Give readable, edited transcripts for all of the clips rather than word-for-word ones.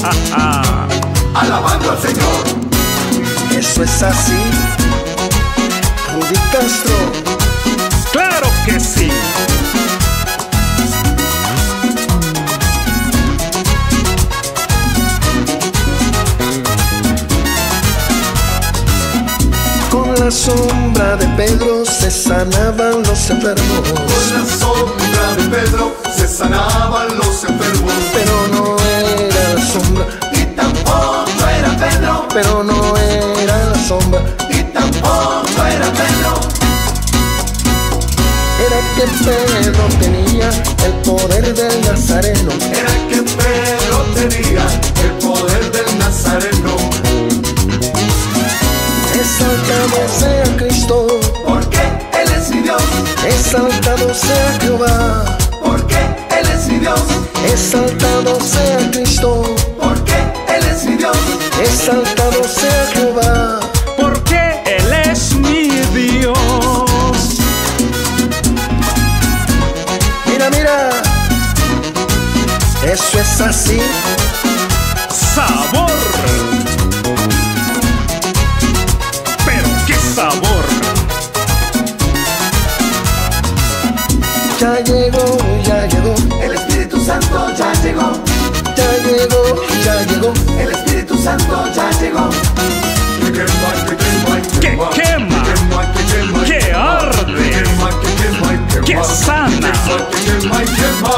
Alabando al Señor. Eso es así, Rudy Castro. ¡Claro que sí! Con la sombra de Pedro se sanaban los enfermos. Con la sombra de Pedro se sanaban los enfermos. Pero no era la sombra, Y tampoco era Pedro. pero no era la sombra. Y tampoco era Pedro. Era que Pedro tenía el poder del Nazareno. Era que Pedro tenía el poder del Nazareno. Exaltado sea Cristo, Porque Él es mi Dios. exaltado sea Jehová. Porque Él es mi Dios. Exaltado sea Cristo, Porque Él es mi Dios. exaltado sea Jehová. Porque Él es mi Dios. Mira, mira, eso es así. ¡Sabor! ¡Pero qué sabor! Ya llegó, ya llegó, El Espíritu Santo ya llegó. ya llegó, ya llegó. El Espíritu Santo ya llegó. Que quema, que quema, ¡Que quema! que quema, ¡Que arde! que quema, que quema, y quema. ¡Que sana! Que quema y quema.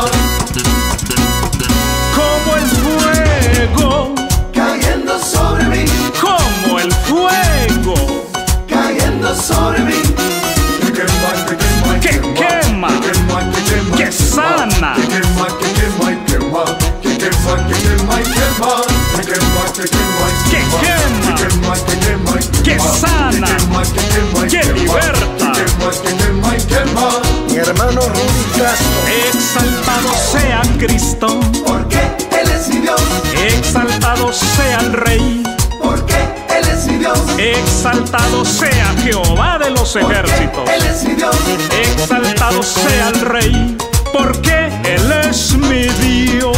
Como el fuego, Cayendo sobre mí, como el fuego, cayendo sobre mí. Que quema, que quema, y que quema, que quema, que quema, que y sana, que quema, que quema y quema. Que quema, que quema y quema. Que quema, que quema y que quema. quema, Que quema, que quema y quema. que sana, Que quema, que quema y que quema. liberta. Que quema, que quema y quema. Mi hermano Rudy Castro, exaltado sea Cristo, Porque Él es mi Dios. exaltado sea el Rey, Porque Él es mi Dios. exaltado sea Jehová de los ejércitos, Él es mi Dios. exaltado sea el Rey, porque Él es mi Dios.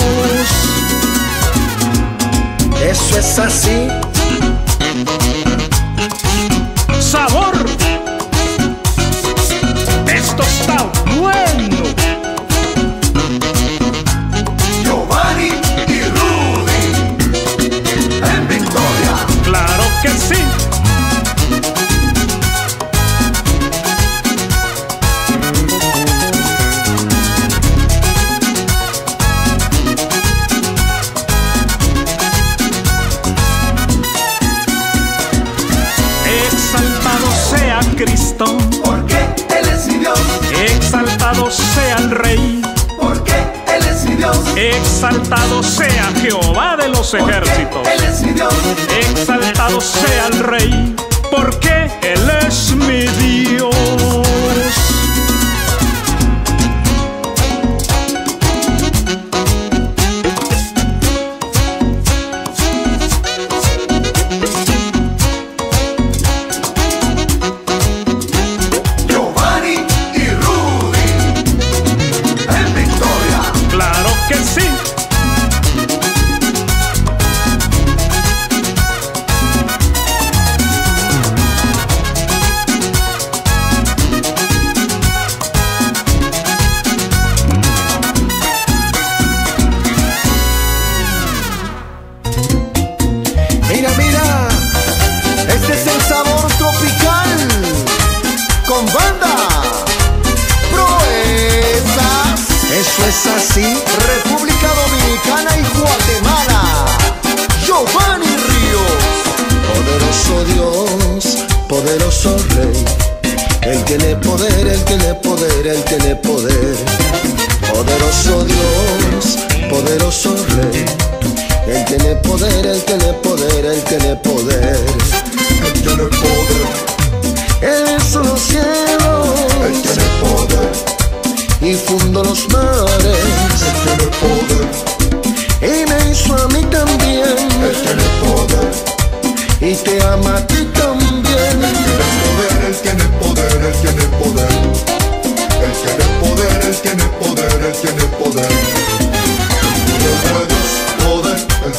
eso es así. ¡Sabor! ¡Esto está bueno! Giovanni y Rudy en victoria. ¡Claro que sí! Exaltado sea Cristo, Porque Él es mi Dios. exaltado sea el Rey, Porque Él es mi Dios. exaltado sea Jehová de los ejércitos, Él es mi Dios. exaltado sea el Rey, porque Él es mi Dios. Giovanni y Rudy en victoria. ¡Claro que sí! Mira, mira, este es el sabor tropical con banda Proezas. Eso es así, República Dominicana y Guatemala. Giovanni Ríos, poderoso Dios, poderoso Rey. Él tiene poder, Él tiene poder, Él tiene poder. Poderoso Dios, poderoso Rey. Él tiene poder, Él tiene poder, Él tiene poder. Él tiene poder. Él hizo los cielos Él tiene poder. y fundó los mares. Él tiene poder. Y me hizo a mí también Él tiene poder. y te ama a ti también. Él tiene poder. Él tiene poder. Él tiene poder. Él tiene poder. Él tiene poder. Él tiene poder. El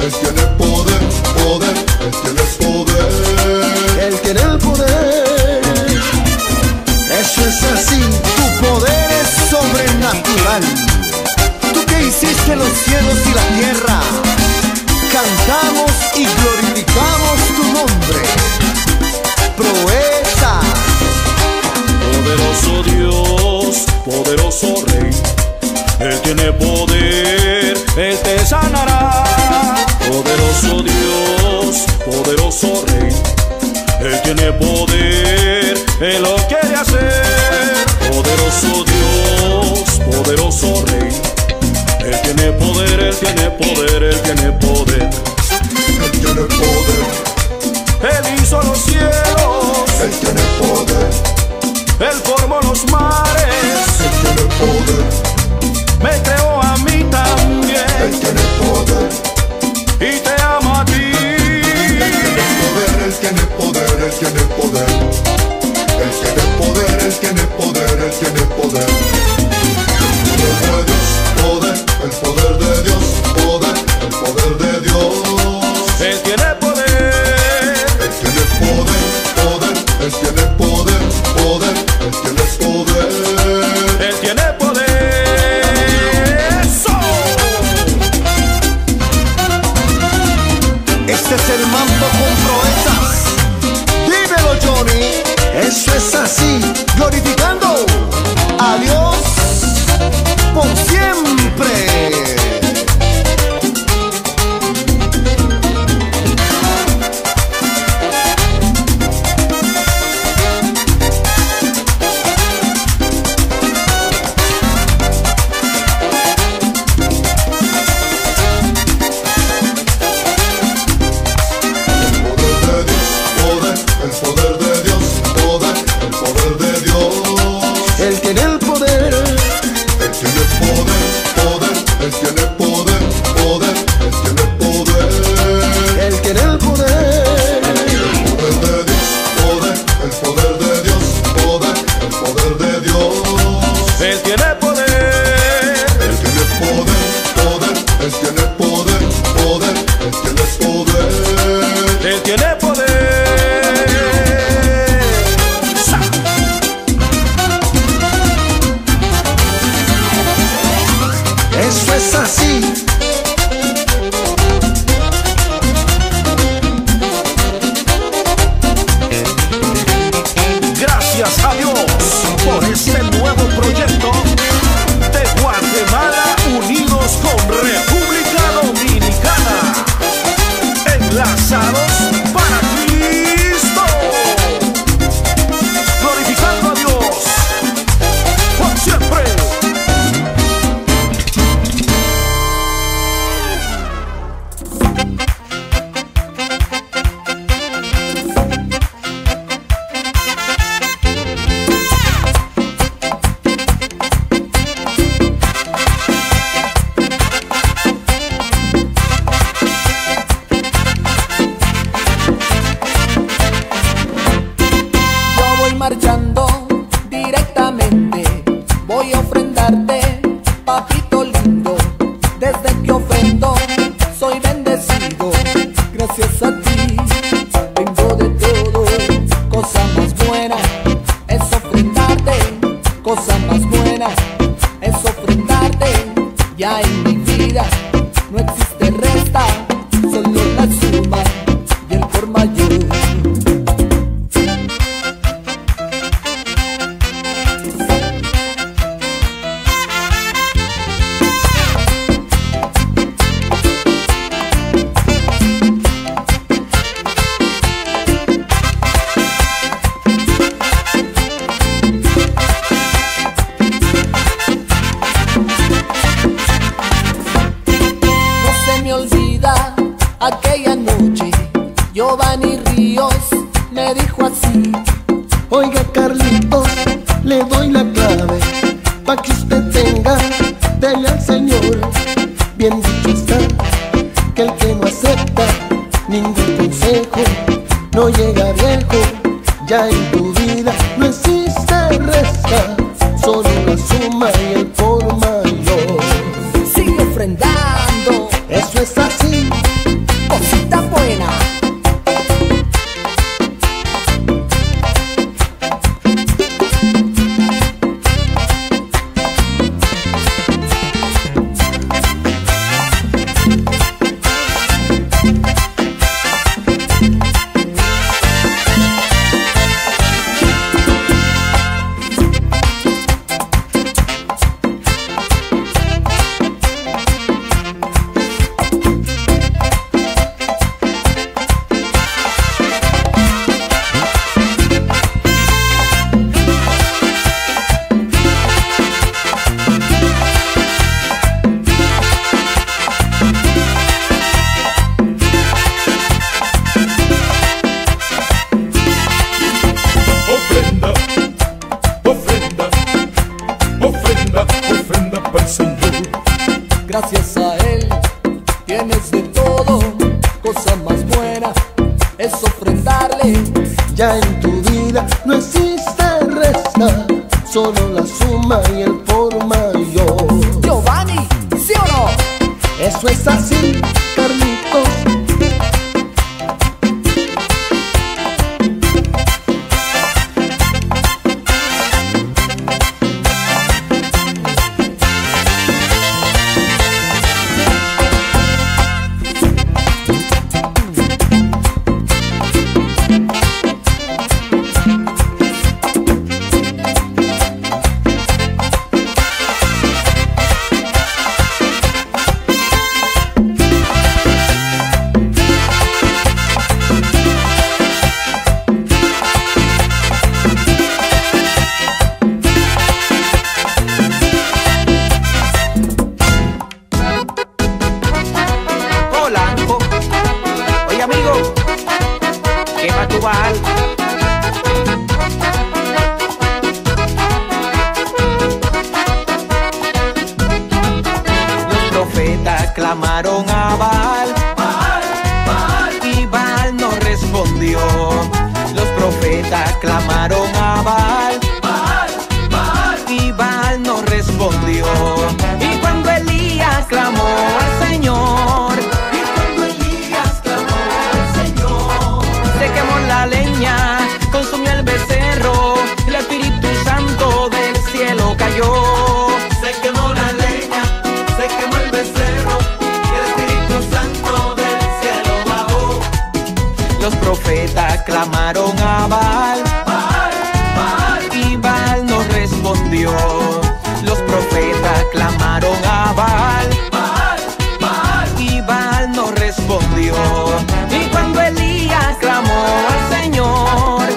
Él tiene poder, poder, Él tiene poder. Él tiene el poder. Eso es así, tu poder es sobrenatural. Tú que hiciste los cielos y la tierra, cantamos y glorificamos tu nombre. Proeza. Poderoso Dios, poderoso Rey, Él tiene poder, Él te sanará. Poderoso Dios, poderoso Rey, Él tiene poder, Él lo quiere hacer. Poderoso Dios, poderoso Rey, Él tiene poder, Él tiene poder, Él tiene poder. Él tiene poder, Él hizo los cielos, Él tiene poder, Él formó los mares, Él tiene poder, me creó a mí Él también tiene poder, y te amo a ti. Él tiene poder, Él tiene poder, Él tiene poder, Él tiene poder, Él tiene poder. El poder de Dios, poder, el poder de Dios. Él tiene poder, Él tiene poder, poder, Él tiene poder, poder, Él tiene poder. Él tiene poder. ¡Eso! Este es el mambo con proezas. Dímelo, Johnny. Eso es así, glorificando a Dios por siempre. El poder de Dios, poder, el poder de Dios. Él tiene el poder. Él tiene poder, poder, Él tiene poder, poder, Él tiene poder. Él tiene el poder. El poder de Dios, poder, el poder de Dios. Él tiene poder. Él tiene poder, poder, Él tiene poder, poder, Él tiene poder. Él tiene poder. ¡Sa! Eso es así. Gracias a Dios por este nuevo proyecto de Guatemala unidos con República Dominicana. Enlazados para Cristo. Glorificando a Dios por siempre. Marchando directamente, voy a ofrendarte, papito lindo. Desde que ofrendo, soy bendecido. Gracias a ti, tengo de todo. Cosa más buena es ofrendarte. Cosa más buena es ofrendarte. Ya en mi vida no existe resta, solo la suma y el por mayor. Aquella noche Giovanni Ríos me dijo así: Oiga, Carlitos, le doy la clave pa' que usted tenga, dele al Señor. Bien dicho está que el que no acepta ningún consejo no llega viejo. Ya en tu vida no existe resta, solo la suma y el por mayor. Sigue ofrendando, Eso es así, cosa más buena es ofrendarle. Ya en tu vida no existe resta, solo la suma y el por mayor. Giovanni, ¿sí o no? Eso es así, Carlitos. Clamaron a Baal, y Baal no respondió. Los profetas clamaron a Baal, y Baal no respondió. Y cuando Elías clamó al Señor, se quemó la leña, consumió el becerro, y el Espíritu Santo del cielo cayó. Se quemó la leña, se quemó el becerro, los profetas clamaron a Baal, y Baal no respondió. Los profetas clamaron a Baal, y Baal no respondió. Y cuando Elías clamó al Señor,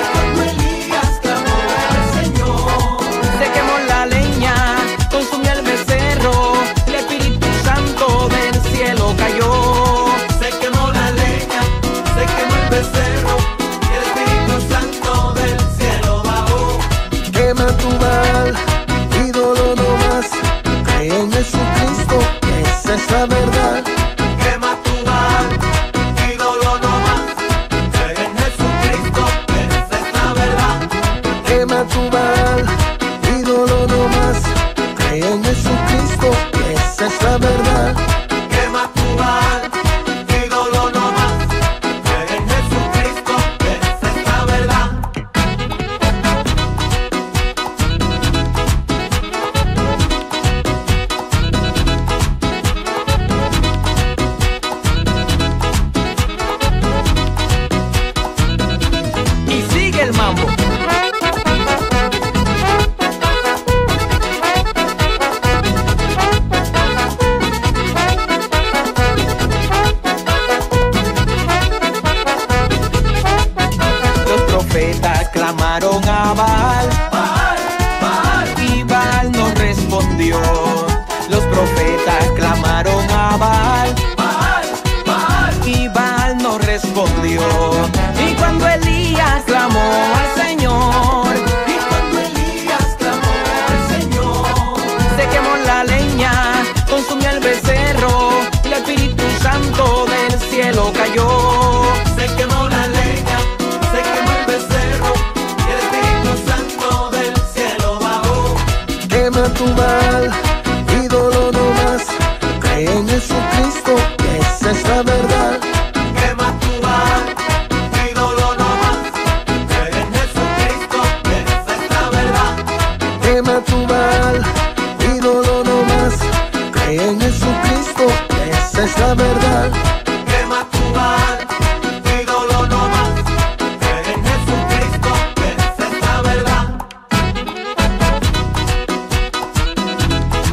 se quemó la leña, consumió el becerro, el Espíritu Santo del cielo cayó. Se quemó la leña, se quemó el becerro, y el Espíritu Santo del cielo bajó. Quema tu Baal, ídolo no más, cree en Jesucristo, esa es la verdad. Quema tu Baal, ídolo no más, cree en Jesucristo, esa es la verdad. Quema tu Baal, ídolo no más, cree en Jesucristo, esa es la verdad. Quema tu Baal, ídolo no más, cree en Jesucristo, esa es la verdad. Y sigue el mambo. Los profetas clamaron a Baal, y Baal no respondió. Los profetas clamaron a Baal, y Baal no respondió. Y cuando Elías clamó al Señor, se quemó la leña, consumió el becerro, y el Espíritu Santo del cielo cayó. Se quemó la leña, se quemó el becerro, y el Espíritu Santo del cielo bajó. Quema tu Baal, ídolo no más, cree en Jesucristo, esa es la verdad. Quema tu Baal, ídolo no más, cree en Jesucristo, esa es la verdad. Quema tu Baal, ídolo no más, cree en Jesucristo, esa es la verdad. Quema tu Baal, ídolo no más, cree en Jesucristo, esa es la verdad.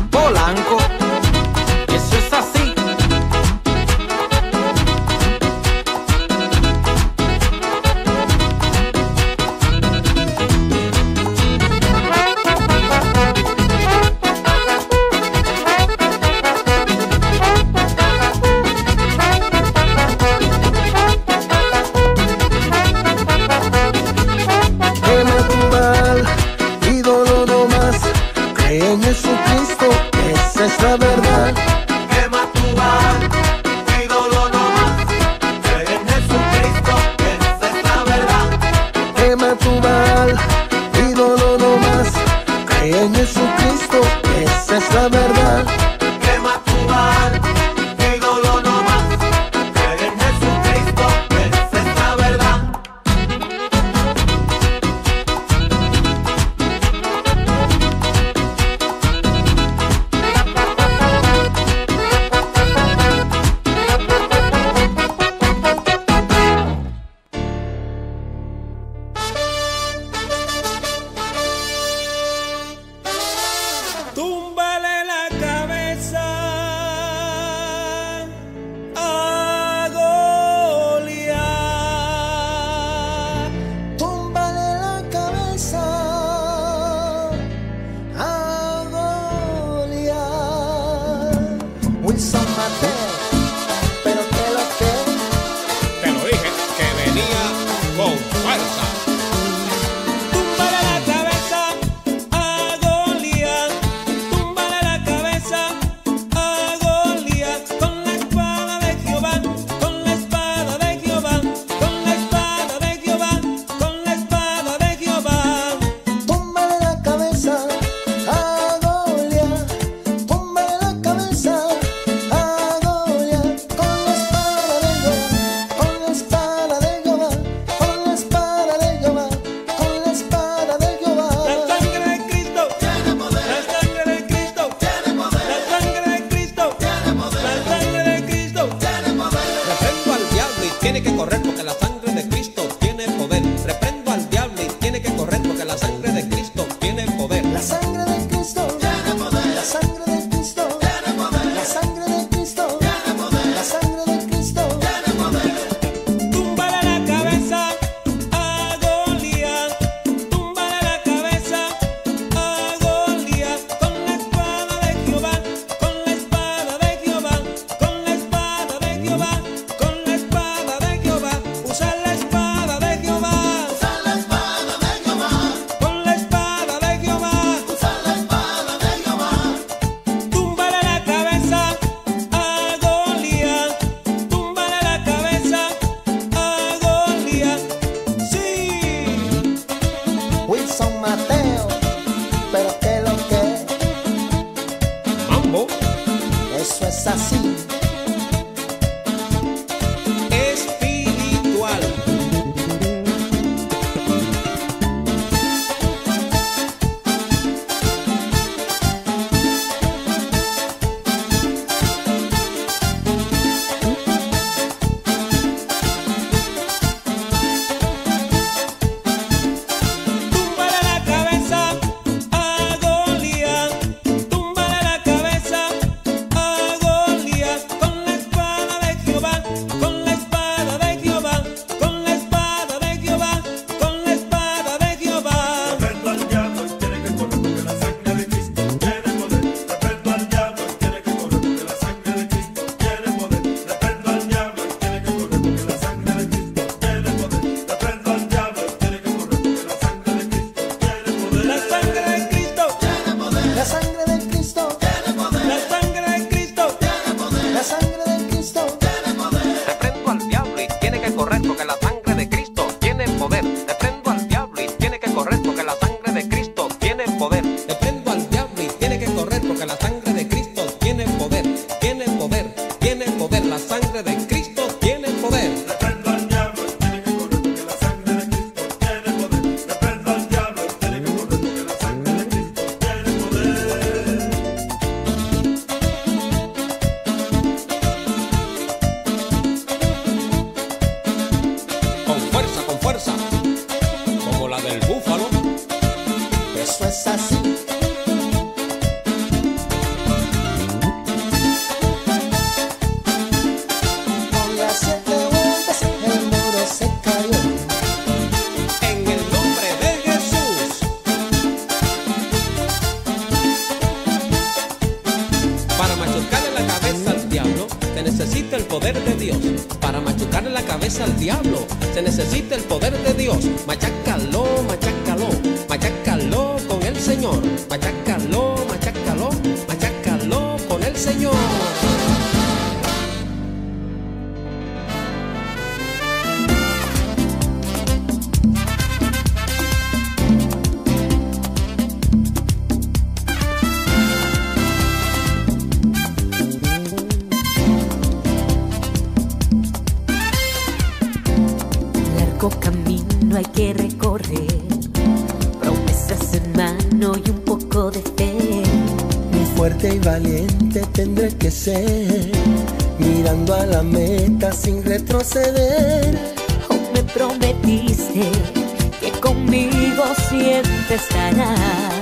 cabeza al diablo. Se necesita el poder de Dios. Machácalo, machácalo, machácalo con el Señor. Machácalo, machácalo, machácalo con el Señor. Camino hay que recorrer, promesas en mano y un poco de fe. Muy fuerte y valiente tendré que ser, mirando a la meta sin retroceder. Oh, me prometiste que conmigo siempre estarás.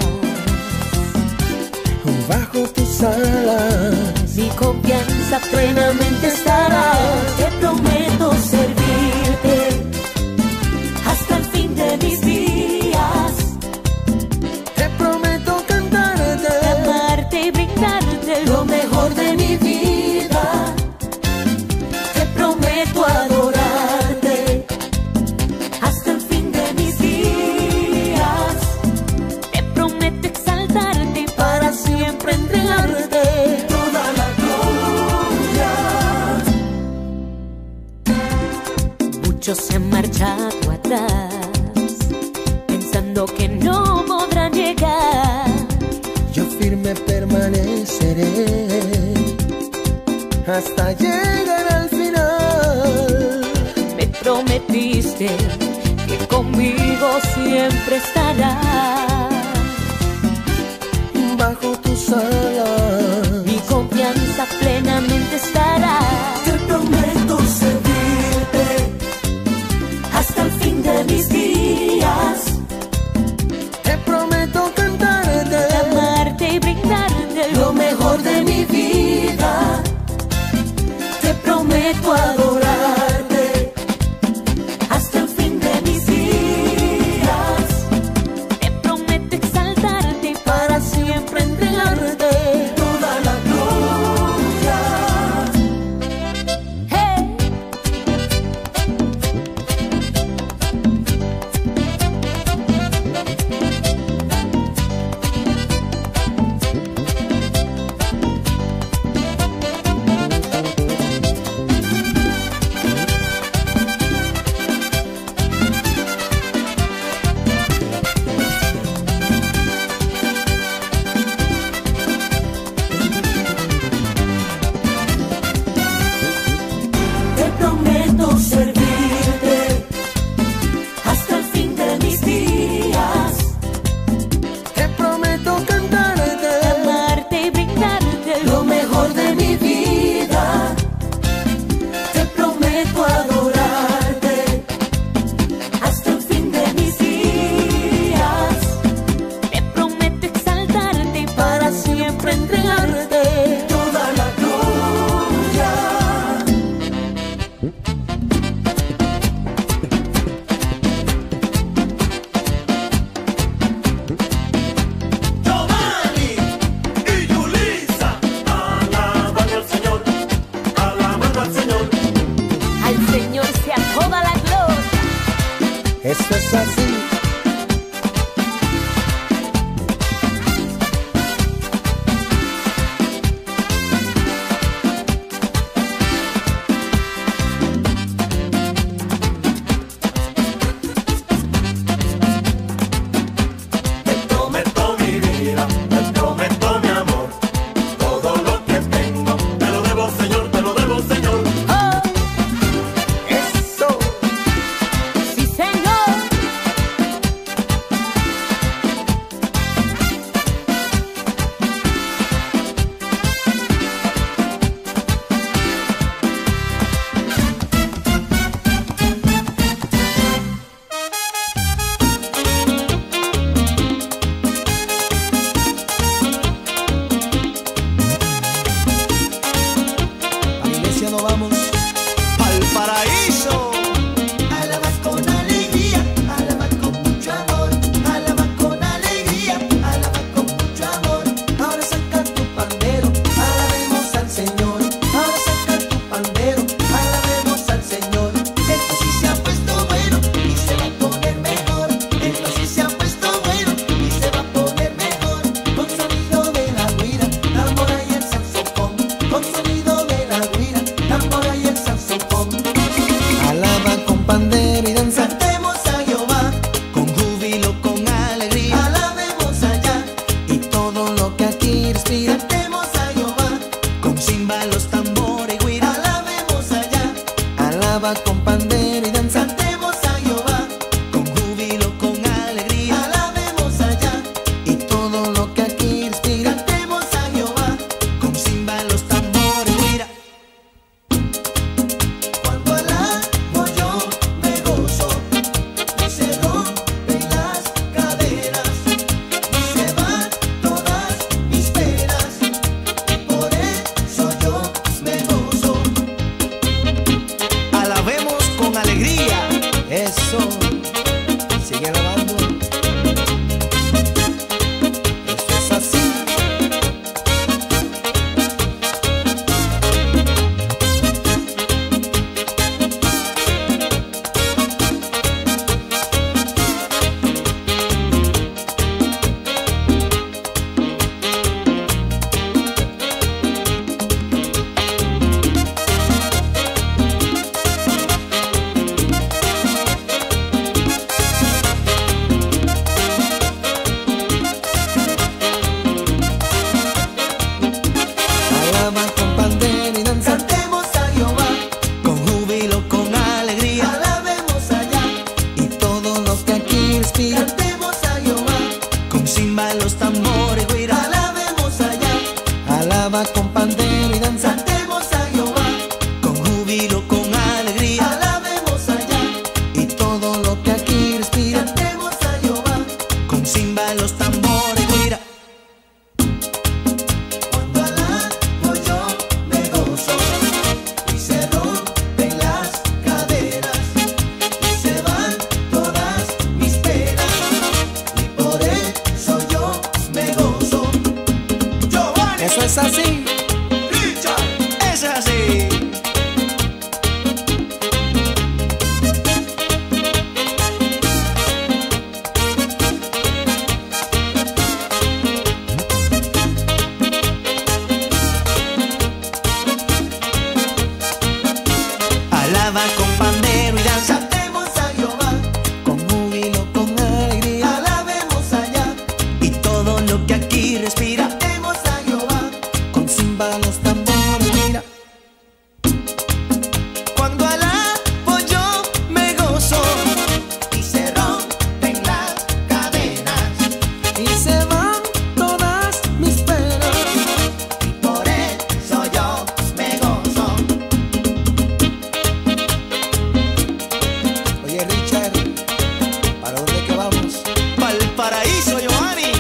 Bajo tus alas mi confianza plenamente estará. Te prometo servirte hasta el fin de mis días. Te prometo cantarte, amarte y brindarte lo mejor de mi vida. Te prometo adorarte hasta el fin de mis días. Te prometo exaltarte para siempre entregarte toda la gloria. Muchos se han marchado atrás, pensando que no podrán llegar. Yo firme permaneceré hasta llegar al final. Me prometiste que conmigo siempre estarás. Bajo tus alas mi confianza plenamente estará. Te prometo servirte hasta el fin de mis días. Te prometo cantarte, amarte y brindarte lo mejor de mi vida. Te prometo adorarte hasta el fin de mis días. Te prometo exaltarte para siempre entregarte toda la gloria. Hey. Te prometo servirte hasta el fin de mis días. Te prometo cantarte, amarte y brindarte lo mejor de mi vida. Te prometo adorarte hasta el fin de mis días. Te prometo exaltarte para siempre entregarte toda la gloria. Giovanni y Yulisa, alabando al Señor, alabando al Señor. Al Señor sea toda la gloria. Esto es así. Te prometo mi vida, te prometo mi amor. Todo lo que tengo, te lo debo, Señor, te lo debo, Señor. Oh, Eso. sí, Señor. pandero y danza. Cantemos a Jehová con júbilo, con alegría. Alabemos allá y todo lo que aquí respira. Cantemos a Jehová con címbalos, tambor y güira. Alabemos allá, alaba con pandero y danza. Cantemos a Jehová con júbilo, con alegría. Alabemos allá y todo lo que aquí respira. Cantemos a Jehová con címbalos, tambor y güira. Cuando alabo yo me gozo y se rompen las cadenas y se van todas mis penas y por eso yo me gozo. Alabemos con alegría. Eso. Sigue alabando. Eso es así. Alaba con pandero y danza. Cantemos a Jehová con júbilo, con alegría. Alabemos allá y todo lo que aquí respira. Cantemos a Jehová con címbalos, tambores, güira. Alabemos allá, alaba con pandero y danza. Cantemos a Jehová con júbilo, con alegría. Alabemos allá y todo lo que aquí respira. Cantemos a Jehová con címbalos, tambores, güira. Cuando alabo yo me gozo y se rompen las cadenas y se van todas mis penas y por eso yo me gozo. Giovanni. Eso es así. Richard. Es así. Alaba con pandero y danza. Cantemos a Jehová con júbilo, con alegría. Alabemos allá y todo lo que aquí respira. Cantemos a Jehová con címbalos, tambores, mira. Cuando alabo yo me gozo y se rompen las cadenas y se van todas mis penas y por eso yo me gozo. Oye, Richard, ¿para dónde que vamos? Para el paraíso, Giovanni.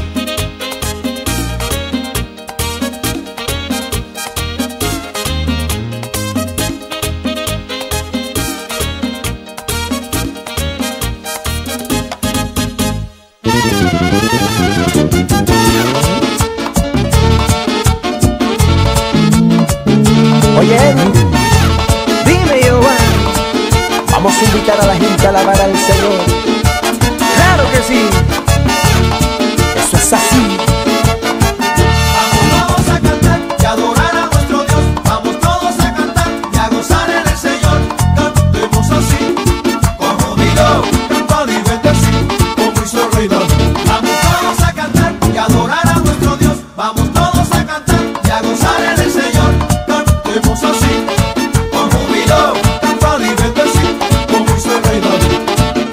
Oye, Edwin, Dime, Giovanni. vamos a invitar a la gente a alabar al Señor. Claro que sí. Eso es así. Vamos todos a cantar y adorar a nuestro Dios. Vamos todos a cantar y a gozar en el Señor. Cantemos así, con júbilo, cantar y bendecir, como hizo el Rey David. Vamos todos a cantar y adorar a nuestro Dios. Vamos todos a cantar y a gozar en el Señor. Cantemos así, con júbilo, cantar y bendecir, como hizo el Rey David.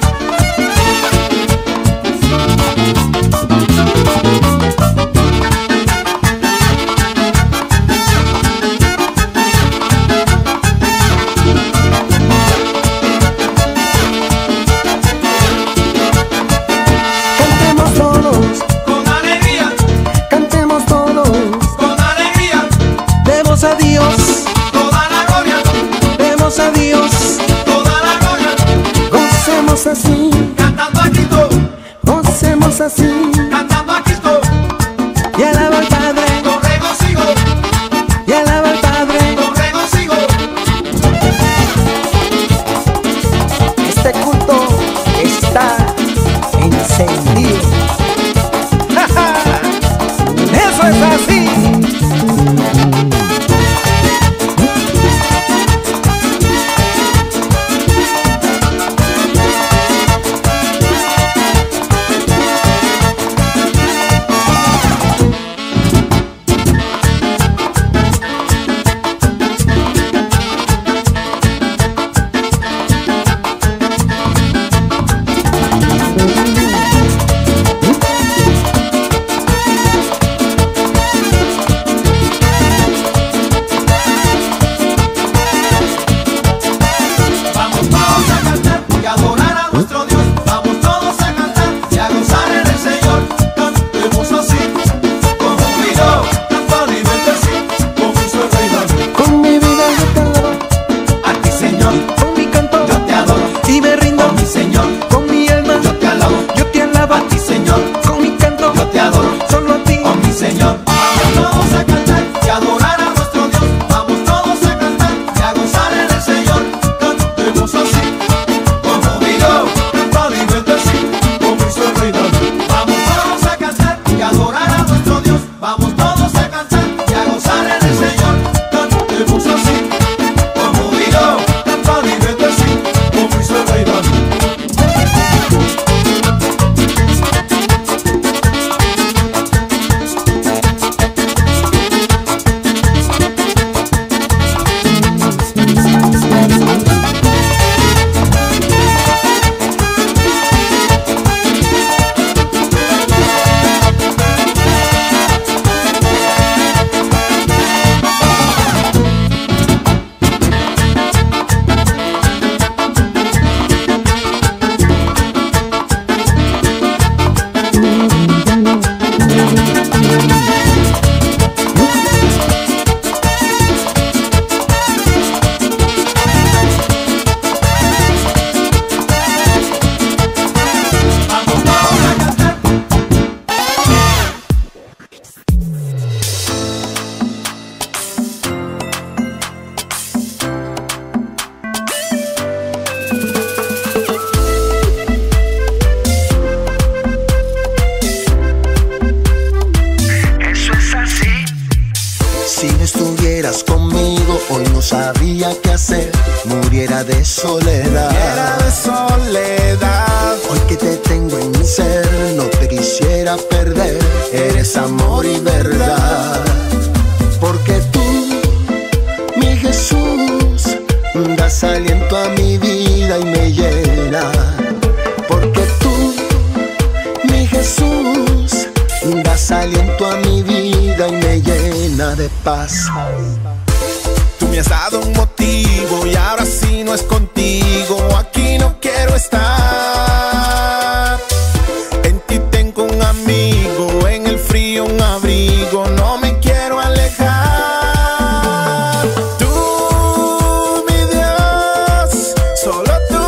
Cantemos todos, Con alegría, cantemos todos. con alegría, Demos a Dios, toda la gloria, demos a Dios. toda la gloria. Gocemos así, Cantando a Cristo, gocemos así. cantando a Cristo, Y alaba al Padre, con regocijo, y alaba al Padre. con regocijo. Este culto está encendido. Eso es así. sabía qué hacer, muriera de soledad. Muriera de soledad. Hoy que te tengo en mi ser, no te quisiera perder. Eres amor y verdad. Porque tú, mi Jesús, das aliento a mi vida y me llena. Porque tú, mi Jesús, das aliento a mi vida y me llena de paz. Tú me has dado un motivo y ahora sí no es contigo. Aquí no quiero estar. En ti tengo un amigo, en el frío un abrigo. No me quiero alejar. Tú, mi Dios, solo tú,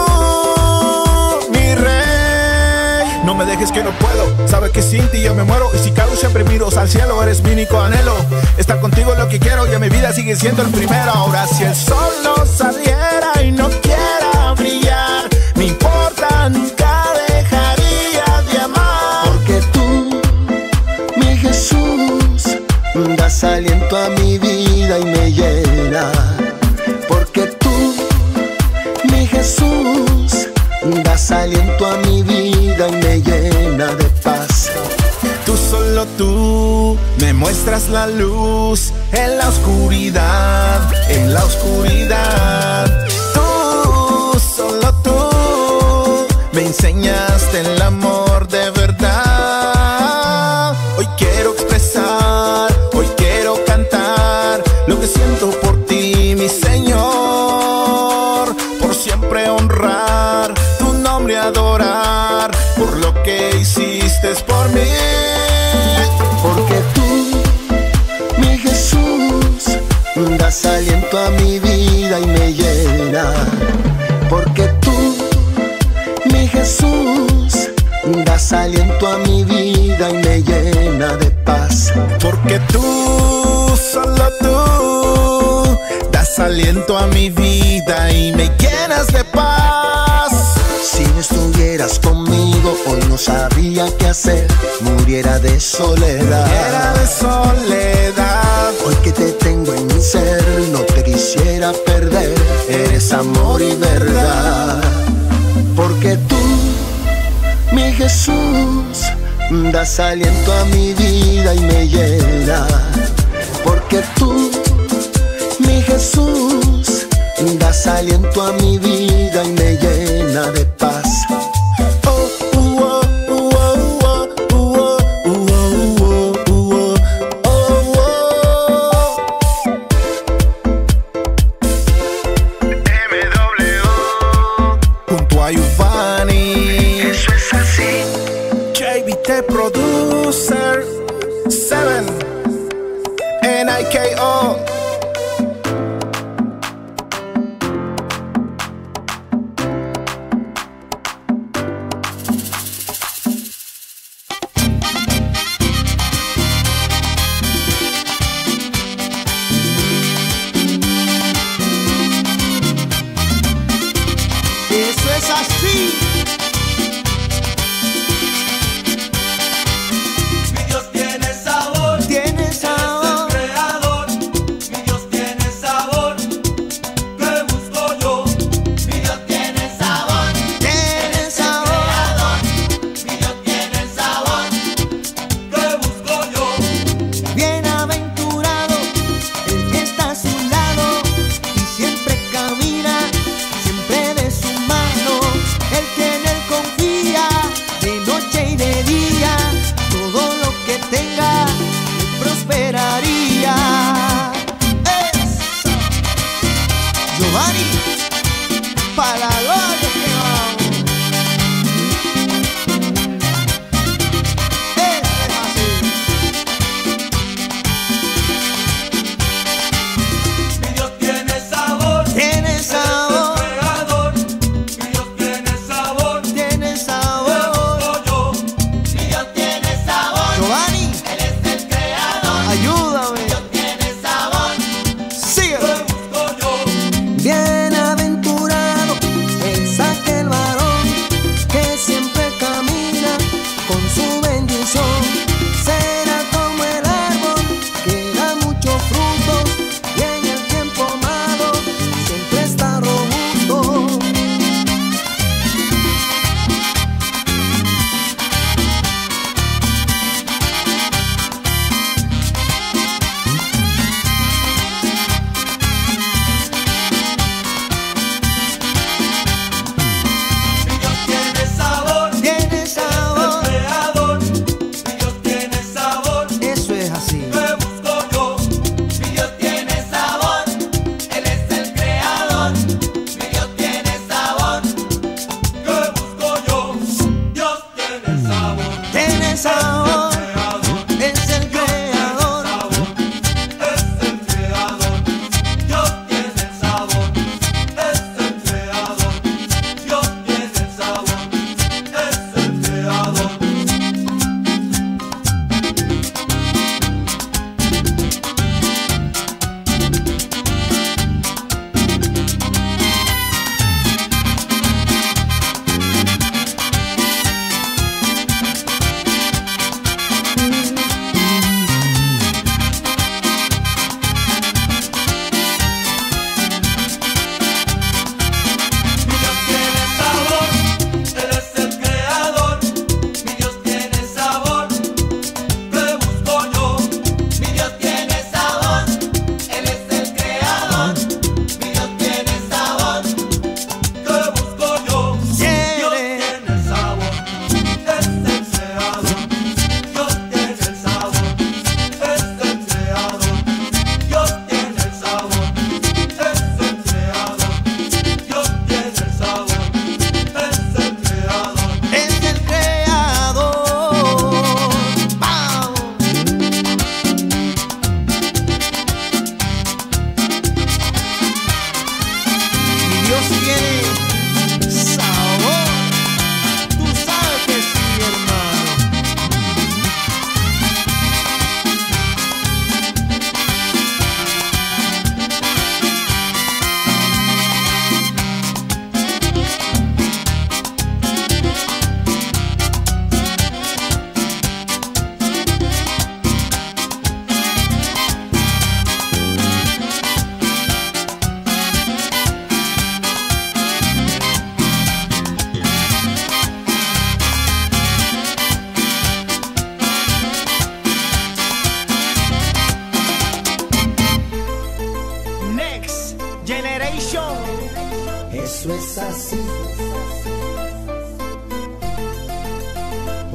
mi rey. No me dejes que no puedo, sabes que sin ti yo me muero. Y si caigo siempre miro al cielo, eres mi único anhelo. Estar contigo es lo que quiero y en mi vida sigue siendo el primero. Ahora si el sol no saliera y no quiera brillar, no importa, nunca dejaría de amar. Porque tú, mi Jesús, das aliento a mi vida y me llena. Porque tú, mi Jesús, das aliento a mi vida y me llena de paz. Tú, solo tú, me muestras la luz en la oscuridad, en la oscuridad. Tú, solo tú, me enseñaste el amor de verdad. Hoy quiero expresar, hoy quiero cantar lo que siento por ti, mi Señor. Por siempre honrar tu nombre, adorar por lo que hiciste por mí. Porque tú, mi Jesús, das aliento a mi vida y me llena. Porque tú, mi Jesús, das aliento a mi vida y me llena de paz. Porque tú, solo tú, das aliento a mi vida y me llenas de paz. Si no estuvieras conmigo, hoy no sabría qué hacer, muriera de soledad. Muriera de soledad. Hoy que te tengo en mi ser, no te quisiera perder. Eres amor y verdad. Porque tú, mi Jesús, das aliento a mi vida y me llena. Porque tú, mi Jesús, das aliento a mi vida y me llena de paz. Junto a Giovanni, eso es así. JBT Producer 7 NIKO. Eso es así. Mi Dios tiene sabor, Tiene sabor. es el creador. Mi Dios tiene sabor, que busco yo. Mi Dios tiene sabor, Tiene sabor. creador. Mi Dios tiene sabor, que busco yo. Bienaventurado el que está a su lado y siempre camina, siempre de su mano, el que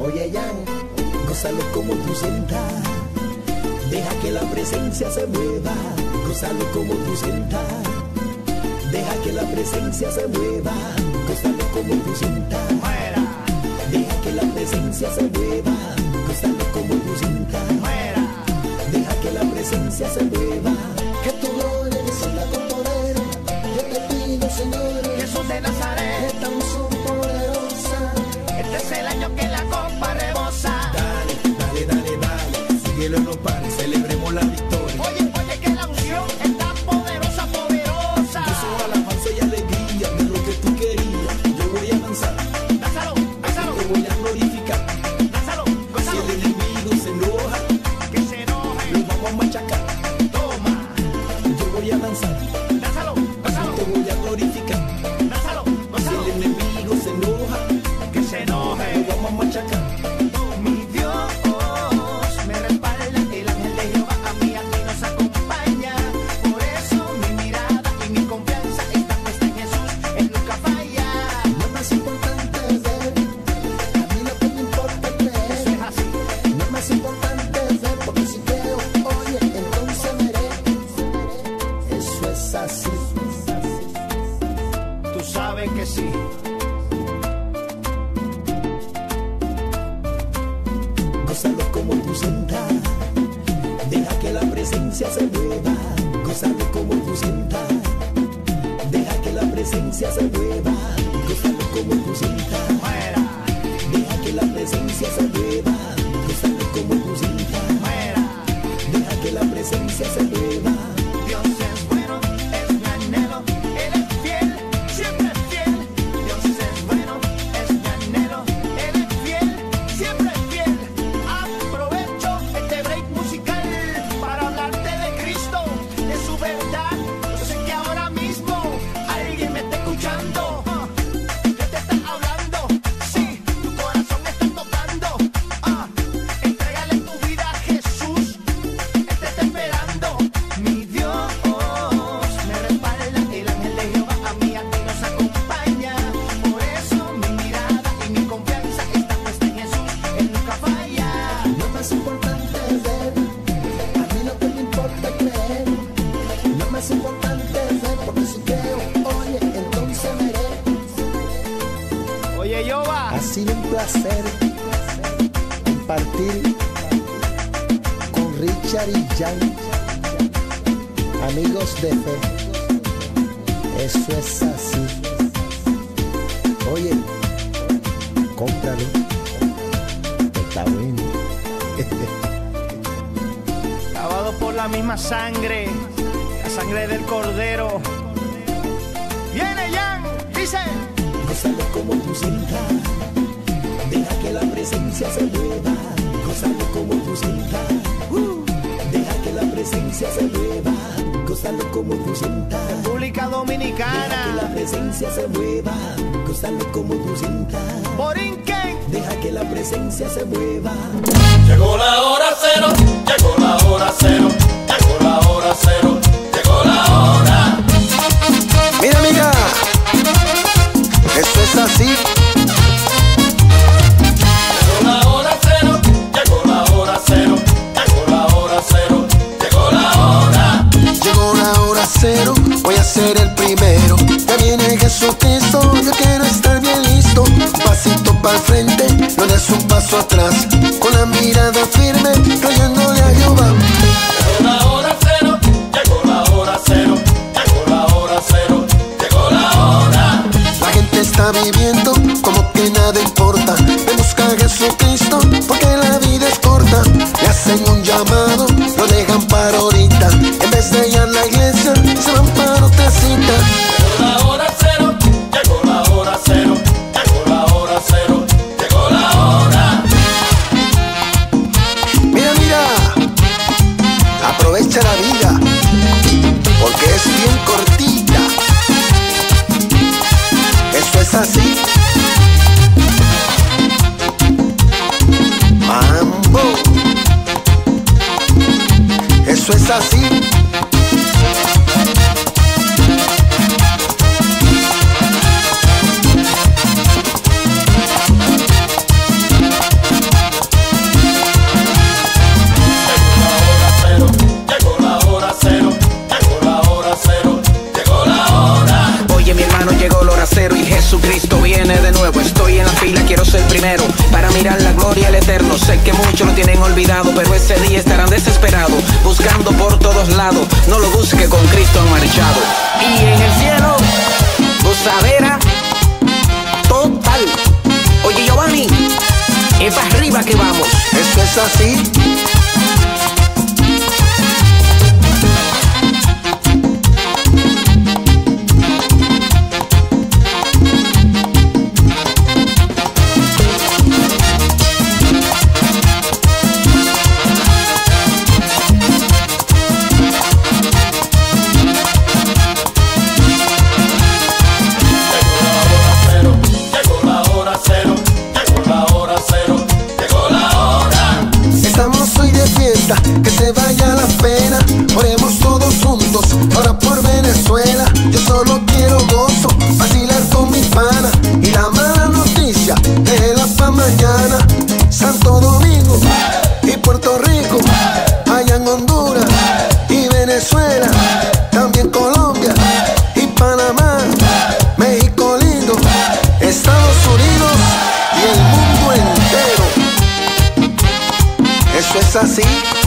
Oye, Jan, gózalo como tú sientas. Deja que la presencia se mueva. Gózalo como tú sientas. Deja que la presencia se mueva. Gózalo como tú sientas. Deja que la presencia se mueva. Gózalo como tú sientas. Deja que la presencia se mueva. Que tu gloria descienda con poder. Yo te pido, Señor, Jesús de Nazaret, esta unción poderosa. este es el año que la copa rebosa. Dale, dale, dale, dale. Síguelo, no pares, celebremos la victoria. Oye, oye, que la unción está poderosa, poderosa. Eso, alabanza y alegría, de lo que tú querías. Yo voy a danzar, Lázaro, Lázaro, te voy a glorificar. Lázaro, Si Lázaro, el enemigo se enoja, que se enoje. lo vamos a machacar. Toma, Yo voy a danzar, Lázaro, Lázaro, te voy a glorificar. Lázaro, Si Lázaro, el enemigo se enoja, que se enoje. lo vamos a machacar. Mi Dios me respalda, el ángel de Jehová a mí nos acompaña. Por eso mi mirada y mi confianza está puesta en Jesús, Él nunca falla. Lo más importante es ver, a mí lo que me importa es creer. Eso es así. Lo más importante es ver, porque si creo, oye, entonces veré. Eso es así. Tú sabes que sí. Gózalo como tú sientas. Deja que la presencia se mueva. Gózalo como tú sientas. Deja que la presencia se mueva. Gózalo como tú sientas. Deja que la presencia se mueva. Gózalo como tú sientas. Deja que la presencia se mueva. Dios es bueno, es mi anhelo, Él es fiel, siempre es fiel. Dios es bueno, es mi anhelo, Él es fiel, siempre es fiel. Aprovecho este break musical para hablarte de Cristo, de su verdad. Yo sé que ahora mismo alguien me está escuchando, que te está hablando. Sí, tu corazón está tocando. Entrégale tu vida a Jesús. Él te está esperando. Mi Dios me respalda, el ángel de Jehová a mí nos acompaña. Por eso mi mirada y mi confianza está puesta en Jesús, Él nunca falla. Lo más importante es ver, a mí lo que me importa es creer. Lo más importante es ver, porque si creo, oye, entonces veré. Oye, Jehová, Ha sido un placer compartir con Richard y Jan, amigos de fe. Eso es así. Oye, cómpralo. Está bueno. lavado por la misma sangre, la sangre del Cordero. Viene Jan, dice. Gózalo como tú sientas. Deja que la presencia se mueva. Gózalo como tú sientas. Deja que la presencia se mueva. Gózalo como tú sientas. República Deja que Dominicana, la presencia se mueva. Gózalo como tú sientas. Borinquen. Deja que la presencia se mueva. Llegó la hora cero, llegó la hora cero, llegó la hora cero, llegó la hora. Mira, amiga, eso es así. Llegó la hora cero, llegó la hora cero, llegó la hora cero, llegó la hora. Llegó la hora cero, voy a ser el primero. Ya viene Jesucristo, yo quiero estar bien listo. Un pasito para el frente, no des un paso atrás. Con la mirada firme, creyéndole a Jehová. Llegó la hora cero, llegó la hora cero, llegó la hora cero, llegó la hora. La gente está viviendo como que nada importa. Me busca a Jesucristo porque la vida es corta. Le hacen un llamado, lo dejan para ahorita. En vez de ir a la iglesia, se van para otra cita. Llegó la hora cero, llegó la hora cero, llegó la hora cero, llegó la hora. Mira, mira, aprovecha la vida porque es bien cortita. Eso es así. Mambo. Eso es así. viene de nuevo. Estoy en la fila, quiero ser primero para mirar la gloria del Eterno. Sé que muchos lo tienen olvidado, pero ese día estarán desesperados, buscando por todos lados. No lo busque, con Cristo han marchado. Y en el cielo, gozadera total. Oye, Giovanni, es para arriba que vamos. Esto es así. Que se vaya la pena, oremos todos juntos, ahora por Venezuela. Yo solo quiero gozo, vacilar con mis panas, y la mala noticia, déjela pa' mañana. Santo Domingo y Puerto Rico, allá en Honduras y Venezuela, también Colombia y Panamá, México lindo, Estados Unidos y el mundo entero. Eso es así.